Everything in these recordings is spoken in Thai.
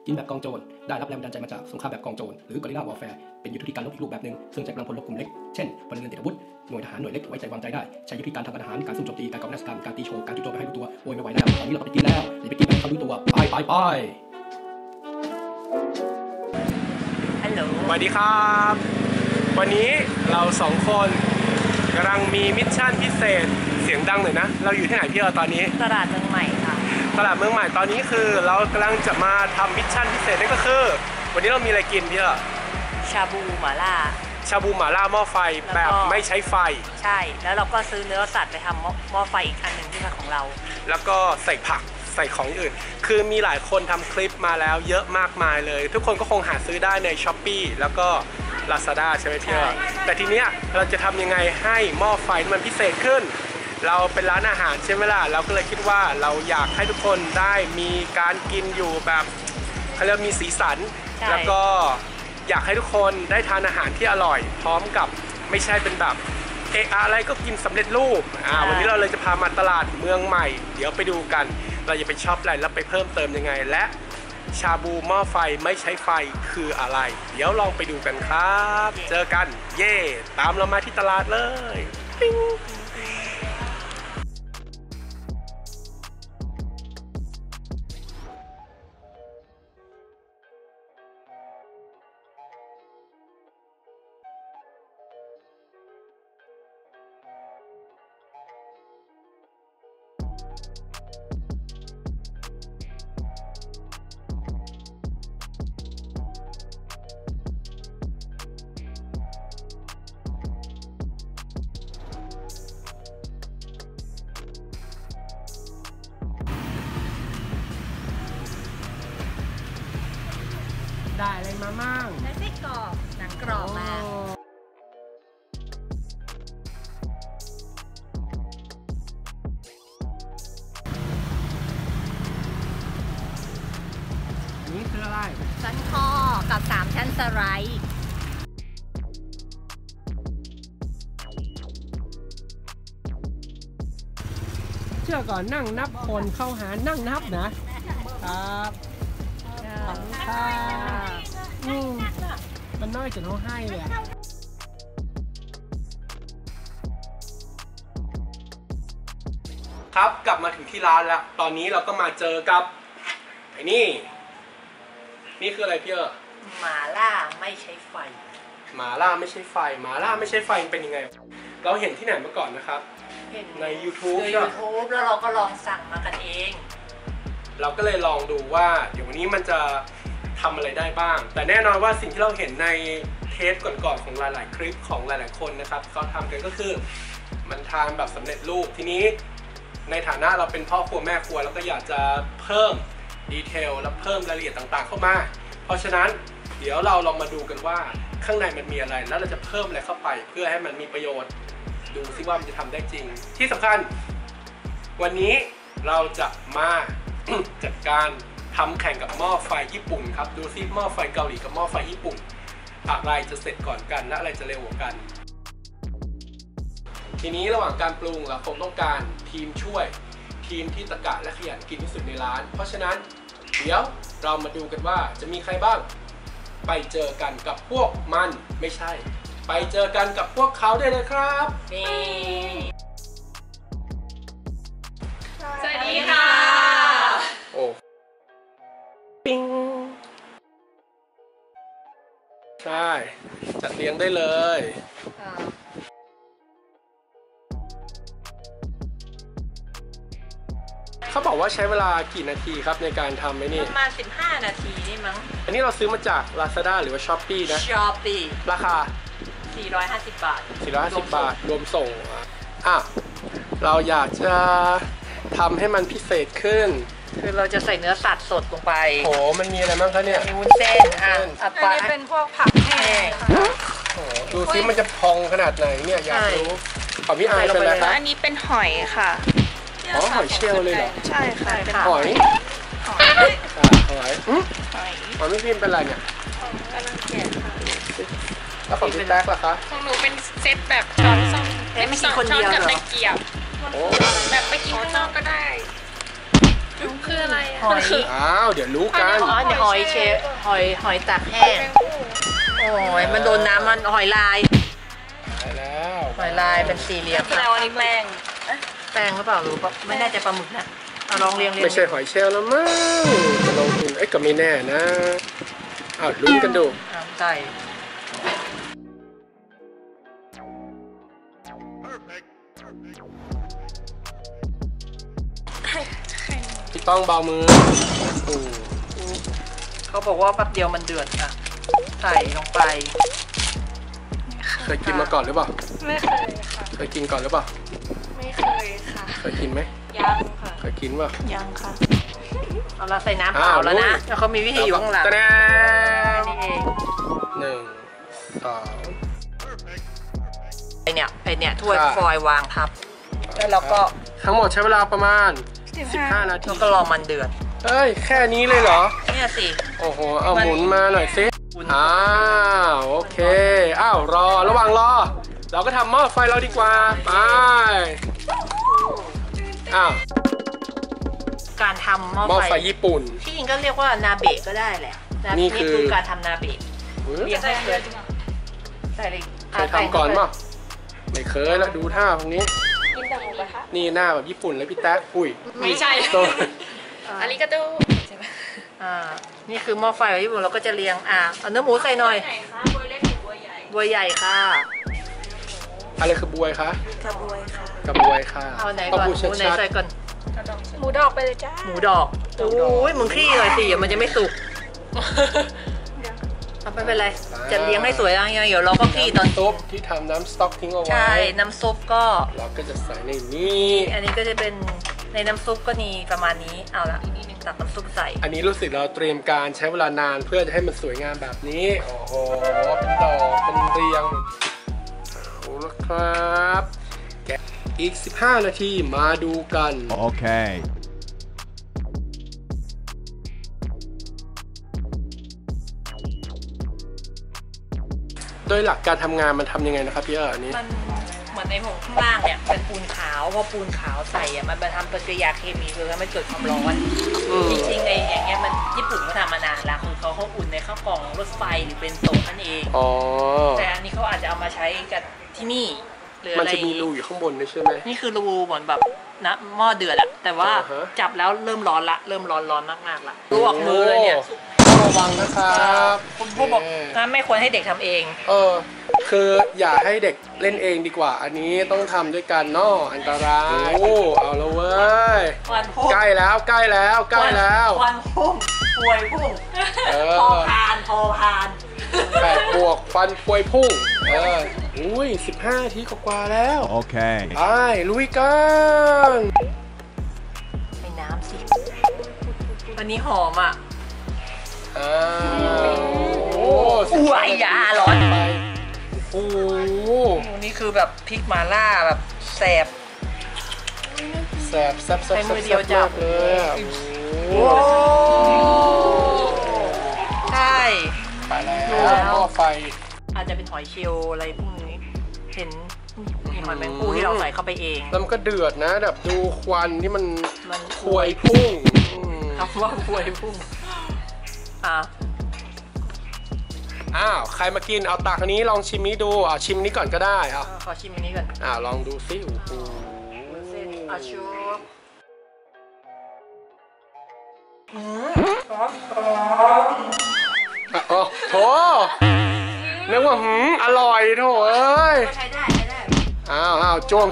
กินแบบกองโจรได้รับแรงบันดาลใจมาจากสงครามแบบกองโจรหรือกอริลลาวอร์แฟร์เป็นยุทธวิธีการรบอีกรูปแบบหนึ่งซึ่งใช้กำลังพลรบกลุ่มเล็กเช่นพลเรือนติดอาวุธหน่วยทหารหน่วยเล็กไว้ใจวางใจได้ใช้ยุทธวิธีการทางการทหารการซุ่มโจมตีการก่อวินาศกรรมการตีโชว์การจู่โจมไปให้รู้ตัวโวยไม่ไหวแล้วตอนนี้เราไปกินแล้วไปกินแบบเขารู้ตัวไปฮัลโหลสวัสดีครับวันนี้เราสองคนกำลังมีมิชชั่นพิเศษเสียงดังหน่อยนะเราอยู่ที่ไหนพี่ตอนนี้ตลาดเมืองใหม่ค่ะตลาดเมืองใหม่ตอนนี้คือเรากำลังจะมาทำมิชชั่นพิเศษนั่นก็คือวันนี้เรามีอะไรกินพี่ชาบูหม่าล่าหม้อไฟแบบไม่ใช้ไฟใช่แล้วเราก็ซื้อเนื้อสัตว์ไปทำหม้อไฟอีกอันหนึ่งที่เป็นของเราแล้วก็ใส่ผักใส่ของอื่นคือมีหลายคนทำคลิปมาแล้วเยอะมากมายเลยทุกคนก็คงหาซื้อได้ใน Shopee แล้วก็ Lazada ใช่ไหมพี่แต่ทีเนี้ยเราจะทำยังไงให้หม้อไฟมันพิเศษขึ้นเราเป็นร้านอาหารใช่ไหมล่ะเราก็เลยคิดว่าเราอยากให้ทุกคนได้มีการกินอยู่แบบเขาเรียกมีสีสันแล้วก็อยากให้ทุกคนได้ทานอาหารที่อร่อยพร้อมกับไม่ใช่เป็นแบบอะไรก็กินสำเร็จรูปวันนี้เราเลยจะพามาตลาดเมืองใหม่เดี๋ยวไปดูกันเราจะไปช็อปอะไรแล้วไปเพิ่มเติมยังไงและชาบูหม้อไฟไม่ใช้ไฟคืออะไรเดี๋ยวลองไปดูกันครับเจอกันเย่ตามเรามาที่ตลาดเลยปิ๊งได้อะไรมามั่งได้ไส้กรอกหนังกรอบมานี่คืออะไรสันคอกับ3 ชั้นสไลด์เชื่อก่อนนั่งนับคนเข้าหานั่งนับนะครับค่ะมันน้อยจนเขาให้เลยครับกลับมาถึงที่ร้านแล้วตอนนี้เราก็มาเจอกับไอ้นี่คืออะไรพี่หม่าล่าไม่ใช้ไฟหม่าล่าไม่ใช่ไฟหม่าล่าไม่ใช่ไฟเป็นยังไงเราเห็นที่ไหนมาก่อนนะครับใน YouTube แล้วเราก็ลองสั่งมากันเองเราก็เลยลองดูว่าเดี๋ยววันนี้มันจะทำอะไรได้บ้างแต่แน่นอนว่าสิ่งที่เราเห็นในเทปก่อนๆของหลายๆคลิปของหลายๆคนนะครับเขาทำกันก็คือมันทานแบบสำเร็จรูปทีนี้ในฐานะเราเป็นพ่อครัวแม่ครัวเราก็อยากจะเพิ่มดีเทลและเพิ่มรายละเอียดต่างๆเข้ามาเพราะฉะนั้นเดี๋ยวเราลองมาดูกันว่าข้างในมันมีอะไรแล้วเราจะเพิ่มอะไรเข้าไปเพื่อให้มันมีประโยชน์ดูซิว่ามันจะทำได้จริงที่สำคัญวันนี้เราจะมาจัดการทำแข่งกับหม้อไฟญี่ปุ่นครับดูซิหม้อไฟเกาหลีกับหม้อไฟญี่ปุ่นอะไรจะเสร็จก่อนกันและอะไรจะเร็วกว่ากันทีนี้ระหว่างการปรุงเราคงต้องการทีมช่วยทีมที่ตะกะและขยันกินที่สุดในร้านเพราะฉะนั้นเดี๋ยวเรามาดูกันว่าจะมีใครบ้างไปเจอกันกับพวกมันไม่ใช่ไปเจอกันกับพวกเขาได้เลยครับสวัสดีค่ะโอ้ปิ้งใช่จัดเลี้ยงได้เลยเขาบอกว่าใช้เวลากี่นาทีครับในการทำไหมนี่ประมาณ15 นาทีนี่มั้งอันนี้เราซื้อมาจาก Lazada หรือว่า Shopee นะ Shopee ราคา 450 บาท 450 บาทรวมส่งเราอยากจะทำให้มันพิเศษขึ้นคือเราจะใส่เนื้อสัตว์สดลงไปโหมันมีอะไรบ้างคะเนี่ยมีวุ้นเส้นอันนี้เป็นพวกผักแห้งดูซิมันจะพองขนาดไหนเนี่ยอยากรู้ของพี่อายเป็นอะไรครับอันนี้เป็นหอยค่ะหอยเชลล์เลยเหรอใช่ค่ะเป็นหอยไม่พิมพ์เป็นอะไรเนี่ยกำลังแกะค่ะแล้วของพี่แต๊กล่ะคะของหนูเป็นเซตแบบช้อนส้อมไม่กินคนเดียวกับตะเกียบแบบไปกินข้างนอกก็ได้คืออะไรอ่ะหอยอ้าวเดี๋ยวรู้กันอ๋อเนี่ยหอยเชฟหอยตากแห้งโอ้ยมันโดนน้ำมันหอยลายไปแล้วหอยลายเป็นสี่เหลี่ยมแล้วอันนี้แป้งแป้งหรือเปล่าหรือไม่แน่ใจปลาหมึกนะเอาลองเรียงไม่ใช่หอยเชลล์แล้วมั้งจะลงทุนก็ไม่แน่นะอ้าวลุ้นกันดูใส่พี่ต้องเบามือโอ้เขาบอกว่าแป๊บเดียวมันเดือดค่ะใส่ลงไปเคยกินมาก่อนหรือเปล่าไม่เคยค่ะเคยกินก่อนหรือเปล่าไม่เคยค่ะเคยกินไหมยังค่ะเคยกินเปล่ายังค่ะเอาละใส่น้ำเปล่าแล้วนะแล้วเขามีวิธีอยู่ข้างหลังตะแนนี่เอง 1 2 ไอเนี่ยถ้วยค่ะฟอยล์วางทับแล้วเราก็ทั้งหมดใช้เวลาประมาณ15 นาทีเราก็รอมันเดือดเอ้ยแค่นี้เลยเหรอเนี่ยสิโอ้โหเอาหมุนมาหน่อยสิหมุนอ้าวโอเคอ้าวรอระหว่างรอ เราก็ทำหม้อไฟเราดีกว่าไปอ้าวการทำหม้อหม้อไฟไฟญี่ปุ่นที่จริงก็เรียกว่านาเบะก็ได้แหละนี่คือการทำนาเบะเรียงให้เลยใส่เลยเคยทำก่อนป่ะไม่เคยแล้วดูท่าตรงนี้กินแต่หมูกระทะนี่หน้าแบบญี่ปุ่นเลยพี่แต๊กอุ้ยไม่ใช่โตอาริกาโตใช่ไหมนี่คือหม้อไฟของญี่ปุ่นเราก็จะเรียงเอาเนื้อหมูใส่หน่อยไหนคะบัวเล็กหรือบัวใหญ่บัวใหญ่ค่ะอะไรคือบวยคะกระบวยค่ะกับบวยค่ะเอาไหนต้ก่งอนพูดหมูไหนชัดใส่ก่อนหมูดอกไปเลยจ้าหมูดอกโอ้ยมึงคลี่หน่อยสิมันจะไม่สุกไม่เป็นไรจะเลี้ยงให้สวยอะไรเดี๋ยวเราก็คลี่ตอนๆซุปที่ทำน้ำสต๊อกทิ้งเอาไว้ใช่น้ำซุปก็เราก็จะใส่ในนี้อันนี้ก็จะเป็นในน้ำซุปก็มีประมาณนี้เอาละตักน้ำซุปใส่อันนี้รู้สึกเราเตรียมการใช้เวลานานเพื่อจะให้มันสวยงามแบบนี้โอ้โหเป็นดอกเป็นเรียงเอาละครับแกะอีก15 นาทีมาดูกัน Okay. โดยหลักการทำงานมันทำยังไงนะครับพี่อันนี้มันเหมือนในผงข้างล่างเนี่ยเป็นปูนขาวพอปูนขาวใส่มันมาทำปฏิกิริยาเคมีคือมันเกิดความร้อนจริงๆในอย่างเงี้ยมันญี่ปุ่นเขาทำมานานแล้วคือเขาอุ่นในข้าวกล่องรถไฟหรือเป็นโต๊ะนั่นเองอ๋อแต่อันนี้เขาอาจจะเอามาใช้กับที่นี่หรือมันอะไรจะมีรูอยู่ข้างบนด้วยใช่ไหมนี่คือรูเหมือนแบบนะหม้อเดือดอะแต่ว่าอ่าฮะจับแล้วเริ่มร้อนละเริ่มร้อนมากๆละลวกมือเลยเนี่ยต้องระวังนะครับคุณผู้บอกงั้นไม่ควรให้เด็กทำเองคืออย่าให้เด็กเล่นเองดีกว่า อันนี้ต้องทำด้วยกันเนาะอันตรายโอ้เอาละเว้ยควันพุ่งใกล้แล้วใกล้แล้วใกล้แล้วควันพุ่งป่วยพุ่ง พอพาน 8 บวกฟันปวยพุ่งอุ้ย15 นาทีกว่าๆแล้ว Okay. ไปลุยกันในน้ำสิอันนี้หอมอ่ะอ้าวโอ้อู้ไอ้ยาร้อนไปโอ้โหนี่คือแบบพริกหม่าล่าแบบแสบแสบแซ่บแซ่บใช้มือเดีแซ่ยวบจัมาบกเลยอะโอ้โอ้โหใช่ไปแล้ดูแล้วหม้อไฟอาจจะเป็นหอยเชลล์อะไรพวกนี้ เห็นมีหอยแมงภู่ที่เราใส่เข้าไปเองแล้วมันก็เดือดนะแบบดูควันที่มันมันพวยพุ่งคำว่าพวยพุ่งอ้าวใครมากินเอาตักอันนี้ลองชิมนี้ดูชิมนี้ก่อนก็ได้ขอชิมอันนี้ก่อนลองดูสิโอ้โหเส้นอาชูโถนึกว่าอร่อยโถเอ้ยใช้ได้อ้าวจ้วง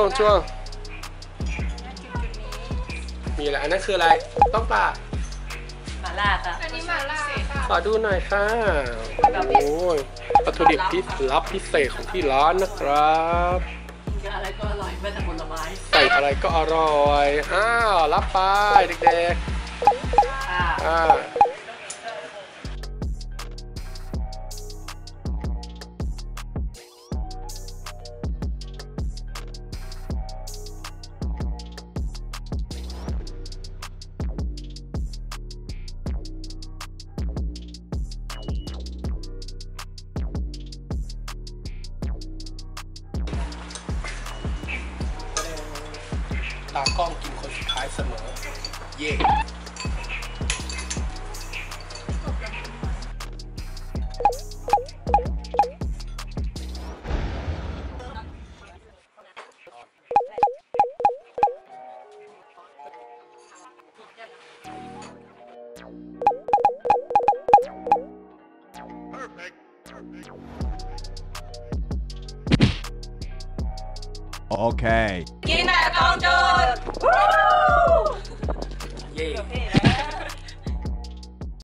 มีอะไรอันนั้นคืออะไรต้องปลาหม่าล่าค่ะอันนี้มาล่าค่ะขอดูหน่อยค่ะโอ้ยวัตถุดิบลับพิเศษของที่ร้านนะครับอะไรก็อร่อยไม่แต่ผลไม้ใส่อะไรก็อร่อยรับไปเด็กๆตากล้องกินคนสุดท้ายเสมอ เย่ Okay. กินแบบกองโจรเย่